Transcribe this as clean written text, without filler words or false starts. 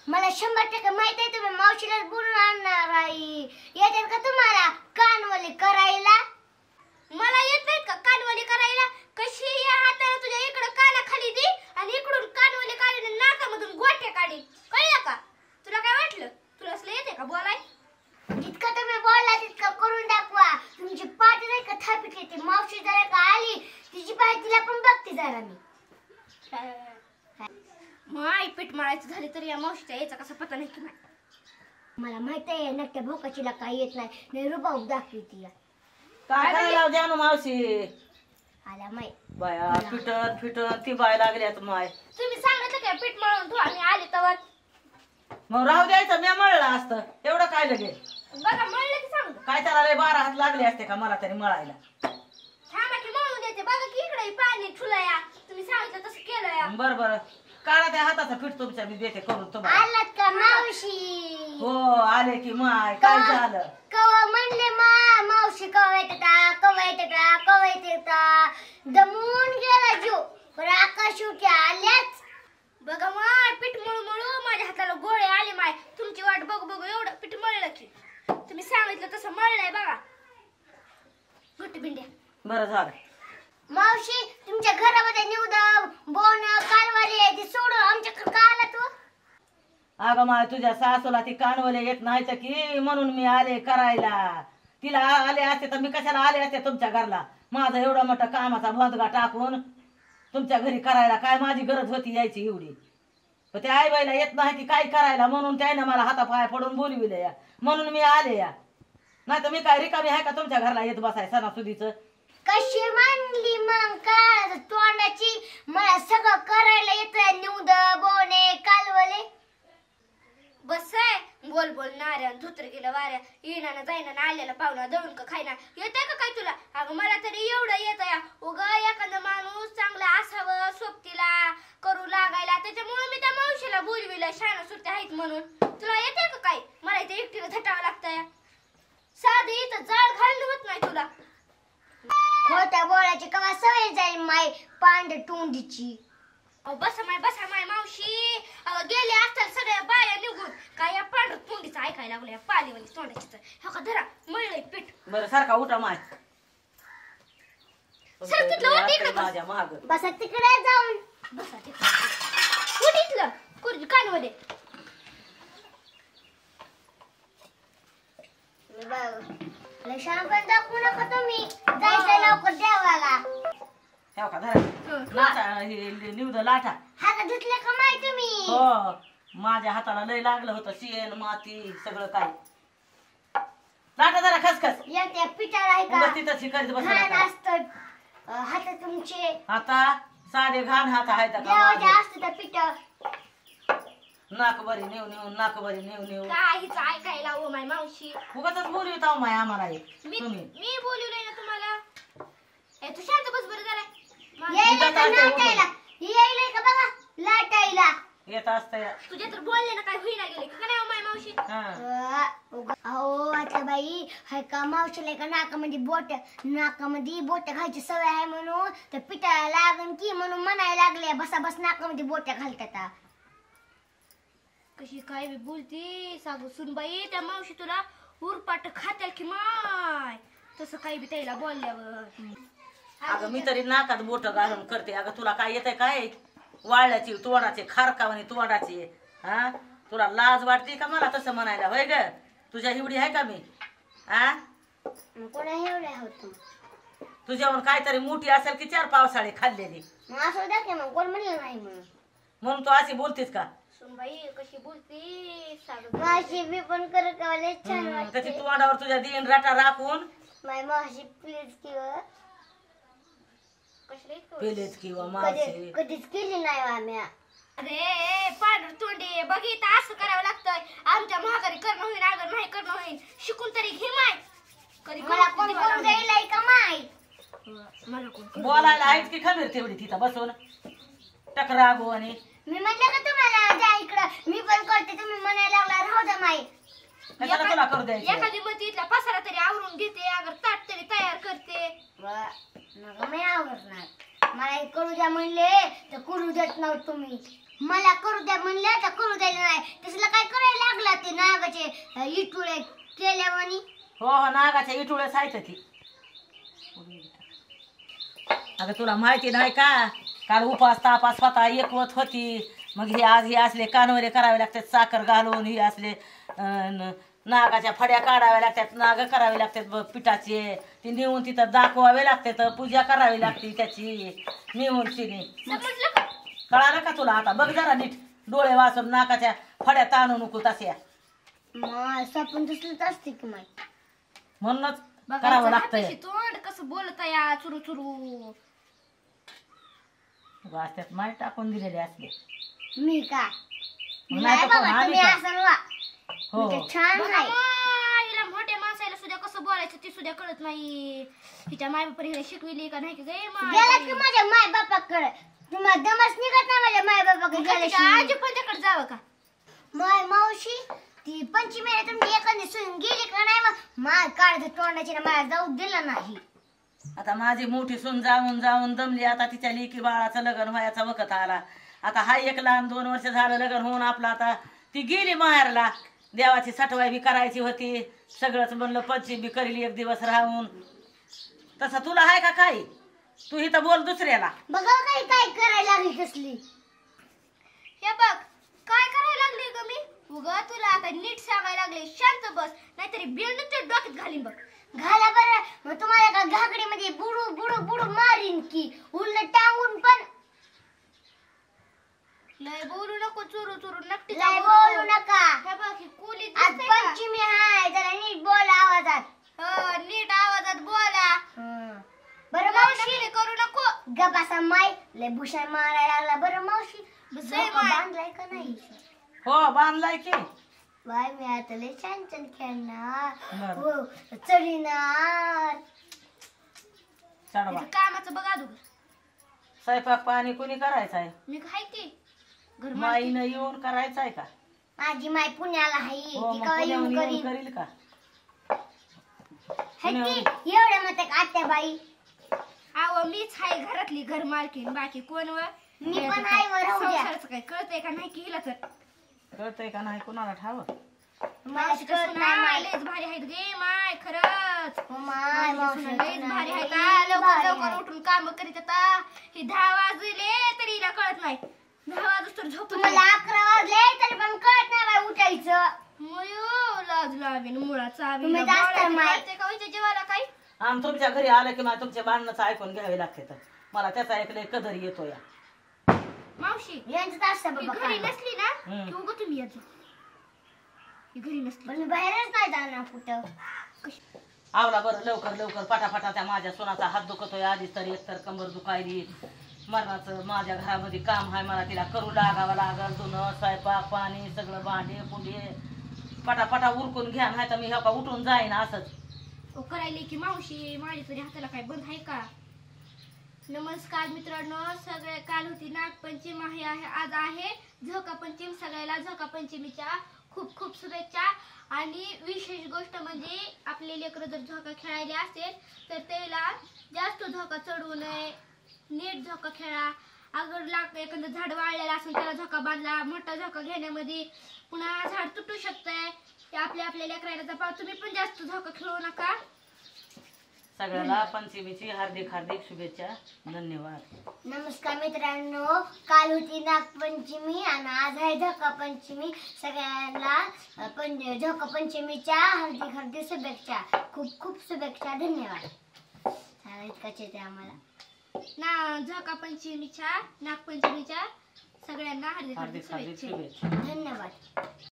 मला 100% माहित आहे तुम्ही मावशीला बोलून आणणार आहे. येतात का तुम्हाला कानवली करायला? मला येत नाहीत का कानवली करायला? कशी या हाताने तुझ्या इकडे कानाखाली दे आणि इकडून कानवली काढी नाकामधून गोट्या काढी. कळलं का? तुला काय वाटलं? तुला असलं येते का बोलाय? जितकं तुम्ही बोलला तितकं करून दाखवा. तुमची पाठ नाही का थापितली ती मावशी जरा का आली तिची पाठ तिला पण बघते जरा मी. माय पीठ मळायचं झाली तरी या मावशीच्या यायचा कसा पता नाही की नाही. मला माहित आहे नक्की भोकाचीला काय येत नाही रुबाब दाखवती. काय करायला जाणू मावशी आला माय बाया फिटत फिटत ती बाय लागल्यात माय. तुम्ही सांगितलं काय पीठ मळून ठेवा मी आले तवर. मग राहू द्यायचं मी मळलं असतं एवढं काय लगे. बघा मळलं की सांगतो. काय त्याला लय 12 हात लागले असते का मला तरी मळायला. थांबा की मळून देते. बघा की इकडे पाणी ठुलया. तुम्ही सांगितलं तसं केलं या. बर बर काढा त्या हाताचा फिट तुमच्या मी देते करून तुम्हाला. आलात का मावशी? हो आले की माय काय झालं? कवा म्हणले मावशी कवा येतात कवा येतात कवा येतात दमून गेला जीव. पण आकाश उठी आल्याच. बघा माय पीठ मळू मळू माझ्या हाताला गोळे आले माय. तुमची वाट बघू बघू एवढं पीठ मळलं की. तुम्ही सांगितलं तसं मळलंय बघा. घट्ट भिंड्या. बरं झालं. मावशी तुमच्या घरामध्ये निवड बोन कालवाली आहे ती सोडून आमच्याकडे का आला तू? अगं माय तुझ्या सासूला ती कानवले येत नाही तर की म्हणून मी आले करायला. तिला आले असते तर मी कशाला आले असते तुमच्या घरला. माझं एवढा मोठा कामाचा बंदगा टाकून तुमच्या घरी करायला काय माझी गरज होती यायची एवढी. पण त्या आई बाईला येत नाही ती काय करायला म्हणून त्याने मला हातापाया पडून बोलविले या म्हणून मी आले या. नाही तर मी काय रिकामी आहे का तुमच्या घरला येत बसाय सणासुदीचं. कशी मानली मग काय तोंडाची? मला सगळं करायला येतंय निवड बोने कालवले. बस आहे बोल बोल नाऱ्या धुत्र गेलं वाऱ्या येणार जाईना ना आलेला पाहुणा दळून का खायना येतंय का काय तुला? अगं मला तरी एवढं येत या. उग एखादा माणूस चांगला असावं सोबतीला करू लागायला त्याच्यामुळे मी त्या मावशीला बोलविलं शाळा सुट्ट्या आहेत म्हणून. तुला येते का काय? मला इथे एकटीला झटावं लागतंय. साधे इथं जाळ घालणं होत नाही तुला. खोट्या बोलायची कवा सवय जाईल माय पांढ तोंडीची. बसा माय मावशी. अगं गेले असतात सगळ्या बाया निघून काय या पांढर तोंडीचं ऐकायला लागलं या पालीवाली तोंडाची. हो का धरा मळलंय पीठ. बरं सारखा उठा माय. सर तिथलं वाट इकडे माझ्या माग बसा तिकडे जाऊन. बसा तिथलं कुठे इथलं कुर्जी कानमध्ये. शांपण दाखवू नका तुम्ही जायचं लवकर देवाला. हो का धरा निवद लाठा. हात धुतले का माय तुम्ही? हो माझ्या हाताला लय लागलं होतं शेण माती सगळं काय. लाटा जरा खसखस. या पिठाला आहे का तिथं करीत बस. घाण असतं हात तुमचे. आता साधे घाण हात आहेत का देवाचे माझे? असतं त्या पिठ. नाक बरी नेऊ नेऊ नाक बरी नेऊ नेऊ काहीच ऐकायला ओ माय मावशी. उगाच बोलविता माय आम्हाला हे. मी तुम्ही बोलवलंय ना तुम्हाला. ए तू शांत बस बरं जरा. यायला का लाटायला? यायला का बघा लाटायला. येत असतंय. तुझ्या तर बोलले ना काय होईना गेले का नाही ओ माय मावशी. अहो आता बाई हाय का मावशीला का नाकामध्ये बोट घालायची सवय आहे म्हणून तर पिठाला लागन की म्हणून म्हणायला लागले बसा बस नाकामध्ये बोट घालतात. कशी काय बी बोलती सागू सुनबाई त्या मावशी तुला उरपाट खात्याल की माय. तसं काही बी त्याला बोलल्यावर. अगं मी तरी नाकात बोट घालून करते. अगं तुला काय येतंय काय? वाळल्याची तोंडाचे खारकावानी तोंडाची. हा तुला लाज वाटते का मला तसं म्हणायला? होय ग तुझ्या एवढी आहे का मी? आ कोणा एवढ्या होतो तुझ्यावर काहीतरी मोठी असेल की 4 पावसाळे खाल्लेली. मग असं दाखव मग कोण म्हणलं नाही म्हणून तू अशी बोलतीस का? सुनबाई कशी बोलती सागू. मावशी बी पण करत लय छान कधी वाटते. तोंडावर तुझ्या देण राटा राखून माय मावशी प्लीज किंवा कशी पेलेच किंवा मावशी कधीच केली नाही आम्ही. अरे पांढर तोंडे बघित असं करावं लागतंय. आमच्या महागारी करणं होईल अगर नाही करणं होईल शिकून तरी घे माय. कधी मला कोण कोण द्यायला का माय? मला कोण बोलायला आहेच की खमीर तेवढी तिथं बसून टकरागो आणि मी म्हणलं का तुम्हाला जा इकडं मी पण करते तुम्ही म्हणायला लागला राहू द्या माई. कशाला तुला करू द्यायचं? एखादी मग इथला पसारा तरी आवरून घेते अगर ताट तरी तयार करते. नका मी आवडणार. मला हे करू द्या म्हणले तर करू देत नव्हतं तुम्ही. मला करू द्या म्हणले तर करू द्यायला नाही. तसलं नागाचे इटुळे केल्यावानी. हो हो नागाच्या इटुळेच आहेत ती. अगं तुला माहिती नाही का काल उपास तापास स्वतः एकवत होती. मग हे आज हे असले कानवरे करावे लागतात साखर घालून. हे असले नागाच्या फड्या काढाव्या लागतात. नाग करावे लागतात पिठाचे. ती नेऊन तिथं दाखवावे लागतात. पूजा करावी लागते त्याची नेऊन तिने. समजलं का? कळालं का तुला? आता बघ जरा नीट डोळे वाचून नाकाच्या फड्या ताणू नको तस्या. मग स्वप्न तसलंच असते की माय. म्हणूनच बघा करावं लागतंय. हाताशी तोंड कसं बोलत या चुरू चुरू. त्यात माय टाकून दिलेले असले. मी का मग नाही नाही तर कोण बाबा आम्ही तुम्ही का? असं वा. हो मी तर छान बघा, आहे. हिला मोठ्या माणसाला सुद्धा कसं बोलायचं ते सुद्धा कळत नाही. हिच्या माय बापाने हिला शिकविली का नाही की गे गेला की माझ्या माय बापाकडे. तुम्हाला दमच निघत नाही माझ्या माय बापाकडे गेल्याशिवाय. आजी पण त्याकडे जावं का? माय मावशी ती पंचमीला तुमची एखादी सून गेली का नाही माय काढत तोंडाची ना मला जाऊ दिलं नाही. आता माझी मोठी सून जाऊन जाऊन दमली. आता तिच्या लेकी बाळाचं लग्न व्हायचा वखत आला. आता हा एक लहान 2 वर्ष झालं लग्न होऊन आपलं. आता ती गेली माहेरला. देवाची सटवाई बी करायची होती. सगळंच म्हणलं पंचमी बी करील एक दिवस राहून. तसं तुला आहे का काही? तू इथं बोल दुसऱ्याला. बघा काही काय करायला लागली कसली. हे बघ काय करायला लागली ग मी? उगा तुला आता नीट सांगायला लागले शांत बस नाहीतरी बिल्ड ते डोक्यात घालीन बघ. घाला बरं. मग तुम्हाला का घागडीमध्ये बुडू बुडू बुडू मारीन की उलट टांगून पण. लय बोलू नको चुरू चुरू नक्की लय बोलू नका. हे बघ ही कुली आज दिसते का? पंचमी हाय जरा नीट बोला आवाजात. हो नीट आवाजात बोला. बरं लय मावशी नखरे करू नको. गपासा माय लय भूषण मारायला लागला. बरं मावशी बस झोका माय. बांधलाय का नाही? हो बांधलाय की. बाय मी आता लय छान छान खेळणार. बरं. हो चढणार. चढवा. इथं कामाचं बघा अगोदर. स्वयंपाक पाणी कोणी करायचं आहे? मी काय की घर माईनं येऊन करायचं आहे का? माझी माय पुण्याला आहे. हो ती मग का पुण्याहून येऊन येऊन करीन. करील का? हट्टी एवढं मत आत्या बाई. आव मीच हाय घरातली घर मालकीन बाकी कोण व मी पण आहे वर राहू द्या. संसाराचं काय कळतंय का नाही की हिला तर कळतंय का नाही कुणाला ठाव? मला कळत नाही माय. लयच भारी आहेत गे माय खरंच. हो माय मावशी लयच भारी आहेत लय आ. लवकर भारी लवकर आहे. उठून काम करीत आता. ही 10 वाजले तरी हिला कळत नाही. 10 वाजूस तर झोप तुम्हाला 11 वाजले तरी पण कळत नाही बाई उठायचं. मयो लाज लावीन मुळा चावी तुम्ही जास्त माय. का होईच्या जीवाला काही आम तुमच्या घरी आलं की मला तुमच्या भांडणाचं ऐकून घ्यावे लागते. तर मला त्याचा ऐकलंय कदर येतो या. मावशी यांचं असतं ही बाबा घरी काय. नसली ना हम्म. की उगा तुम्ही यायचं. ही घरी नसली पण मी बाहेरच नाही जाणार कुठं. आवला बरं लवकर लवकर पटापटा. त्या माझ्या सोनाचा हात दुखतोय आधीच तर एकतर कंबर दुखायली. मरणाचं माझ्या घरामध्ये काम आहे. मला तिला करू लागावं लागल. धुणं स्वयंपाक पाणी सगळं भांडे पुंडे पटापटा उरकून घ्या. नाही तर मी हे का उठून जाईन असंच. करायले की मावशी माझ्या तरी हाताला काय बंद आहे का? नमस्कार मित्रांनो, सगळे काल होती नागपंचमी आहे आज आहे झोका पंचमी. सगळ्याला झोका पंचमीच्या खूप खूप शुभेच्छा. आणि विशेष गोष्ट म्हणजे आपले लेकरं जर झोका खेळायले असेल तर त्याला जास्त झोका चढवू नये. नीट झोका खेळा. अगर एखादं झाड वाळलेलं असेल त्याला झोका बांधला. मोठा झोका घेण्यामध्ये पुन्हा झाड तुटू शकतंय. ते आपल्या लेकराला जपा. तुम्ही पण जास्त झोका खेळू नका. सगळ्याला पंचमीची हार्दिक हार्दिक शुभेच्छा. धन्यवाद. नमस्कार मित्रांनो, काल होती नागपंचमी आणि आज आहे झोका पंचमी. सगळ्यांना झोका पंचमीच्या हार्दिक हार्दिक शुभेच्छा. खूप खूप शुभेच्छा. धन्यवाद. इतकाच येते आम्हाला. झोका पंचमीच्या नागपंचमीच्या सगळ्यांना हार्दिक हार्दिक हार्दिक हार्दिक शुभेच्छा. शुभेच्छा. धन्यवाद.